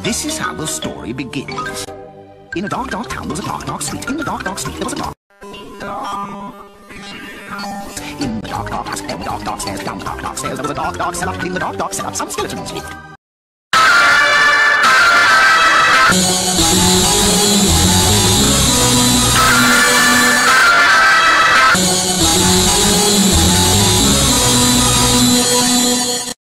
This is how the story begins. In a dark, dark town, there was a dark, dark street. In the dark, dark street, there was a dark... In the dark, dark house, there were dark, dark stairs. Down the dark, dark stairs, there was a dark, dark cellar. In the dark, dark cellar, some skeletons lived.